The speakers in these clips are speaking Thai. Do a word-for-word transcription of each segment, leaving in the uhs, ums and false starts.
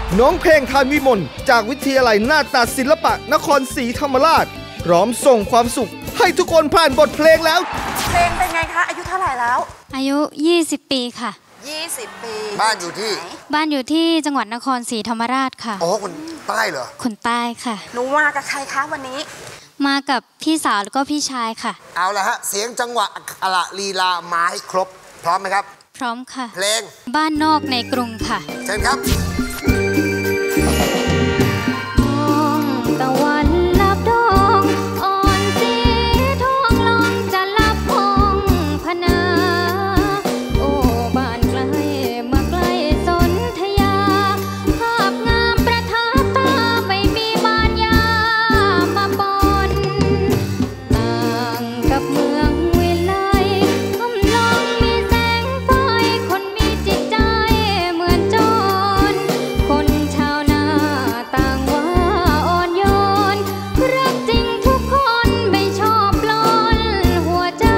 น้องเพลงทานวิมลจากวิทยาลัยนาฏศิลปะนครศรีธรรมราชพร้อมส่งความสุขให้ทุกคนผ่านบทเพลงแล้วเพลงเป็นไงคะอายุเท่าไหร่แล้วอายุยี่สิบปีค่ะยี่สิบปีบ้านอยู่ที่บ้านอยู่ที่จังหวัดนครศรีธรรมราชค่ะโอ้คนใต้เหรอคนใต้ค่ะหนูมากับใครคะวันนี้มากับพี่สาวแล้วก็พี่ชายค่ะเอาละฮะเสียงจังหวะอะละลีลามาให้ครบพร้อมไหมครับพร้อมค่ะเพลงบ้านนอกในกรุงค่ะเชิญครับตะวันลับดองอ่อนสีทองลองจะลับพองพนาโอ้บ้านไกลมาไกลสนธยาภาพงามประทับตาไม่มีบ้านยามาปนต่างกับเมืองวิไลคำลองมีแสงไฟคนมีจิตใจเหมือนโจรคนชาวนาต่างว่าอ่อนโยนรักจริงทุกคนไม่ชอบปล้นหัวใจ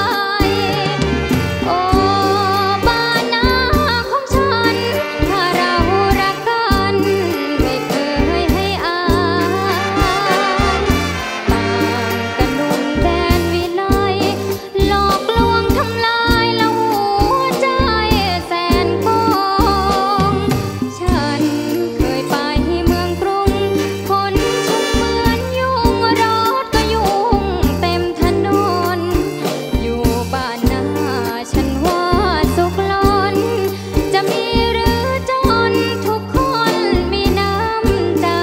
โอ้บ้านนาของฉันถ้าเรารักกันไม่เคยให้อายต่างกันหนุ่มแดนวิไลหลอกลวงทำลายแล้วหัวใจแสนโกงฉันเคยไปเมืองกรุงคนชุมเหมือนยุงรถก็ยุ่งเต็มถนนอยู่บ้านนาฉันว่าสุขล้นจะมีหรือจนทุกคนมีน้ำใจ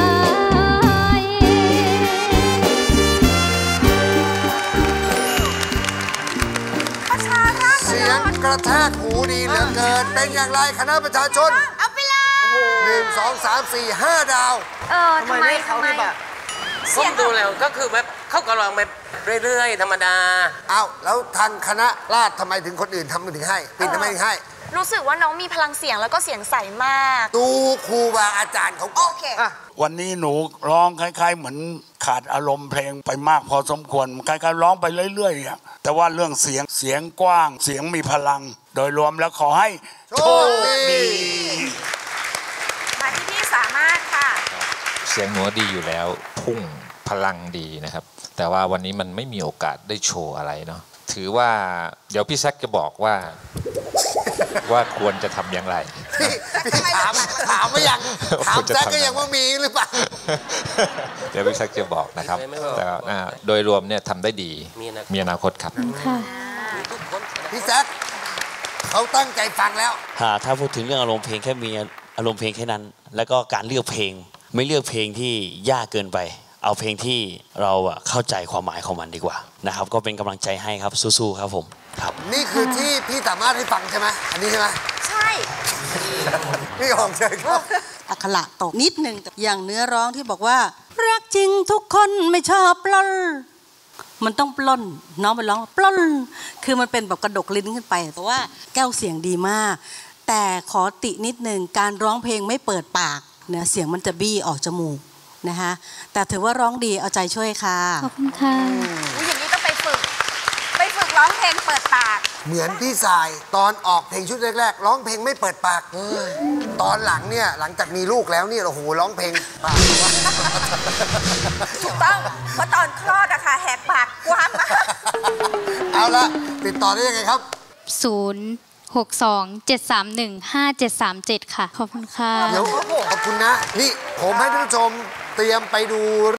ประชาราษฎรเสียงกระแทกหูดีเหลือเกินเป็นอย่างไรคณะประชาชนเอาไปเลยหนึ่งสองสามสี่ห้าดาวเออทำไมทำไมผมดูแล้วก็คือแบบเขาก็ลองแบบเรื่อยๆธรรมดาเอาแล้วทางคณะราษฎรทำไมถึงคนอื่นทำถึงให้ปิ่นทำไมถึงให้รู้สึกว่าน้องมีพลังเสียงแล้วก็เสียงใสมากดูครูบาอาจารย์เขาโอเควันนี้หนูร้องคล้ายๆเหมือนขาดอารมณ์เพลงไปมากพอสมควรคล้ายๆร้องไปเรื่อยๆแต่ว่าเรื่องเสียงเสียงกว้างเสียงมีพลังโดยรวมแล้วขอให้โชคดีมาที่พี่สามารถค่ะเสียงหนูดีอยู่แล้วพุ่งพลังดีนะครับแต่ว่าวันนี้มันไม่มีโอกาสได้โชว์อะไรเนาะถือว่าเดี๋ยวพี่แซคจะบอกว่าว่าควรจะทำอย่างไรพี่ถามถามไม่ยังถามแซคก็ยังว่ามีหรือเปล่าเดี๋ยวพี่แซคจะบอกนะครับแต่โดยรวมเนี่ยทำได้ดีมีอนาคตครับพี่แซคเขาตั้งใจฟังแล้วถ้าพูดถึงเรื่องอารมณ์เพลงแค่มีอารมณ์เพลงแค่นั้นแล้วก็การเลือกเพลงไม่เลือกเพลงที่ยากเกินไปเอาเพลงที่เราเข้าใจความหมายของมันดีกว่านะครับก็เป็นกำลังใจให้ครับสู้ๆครับผมครับนี่คือที่พี่สามารถให้ฟังใช่ไหมอันนี้ใช่ไหมใช่พี่ของเชิญครับอักขระตกนิดนึงอย่างเนื้อร้องที่บอกว่ารักจริงทุกคนไม่ชอบปล้นมันต้องปล้นน้องไปร้องปล้นคือมันเป็นแบบกระดกลิ้นขึ้นไปแต่ว่าแก้วเสียงดีมากแต่ขอตินิดนึงการร้องเพลงไม่เปิดปากเนี่ยเสียงมันจะบี้ออกจมูกนะคะแต่ถือว่าร้องดีเอาใจช่วยค่ะขอบคุณค่ะอย่างนี้ต้องไปฝึกไปฝึกร้องเพลงเปิดปากเหมือนพี่สายตอนออกเพลงชุดแรกๆร้องเพลงไม่เปิดปากตอนหลังเนี่ยหลังจากมีลูกแล้วเนี่ยโอ้โหร้องเพลงปากถูกต้องเพราะตอนคลอดอะค่ะแหกปากกว้างมากเอาละติดต่อได้ยังไงครับศูนย์หกสองเจ็ดสามหนึ่งห้าเจ็ดสามเจ็ดค่ะขอบคุณค่ะเดี๋ยวขอบคุณนะนี่ผมให้ท่านผู้ชมเตรียมไปดู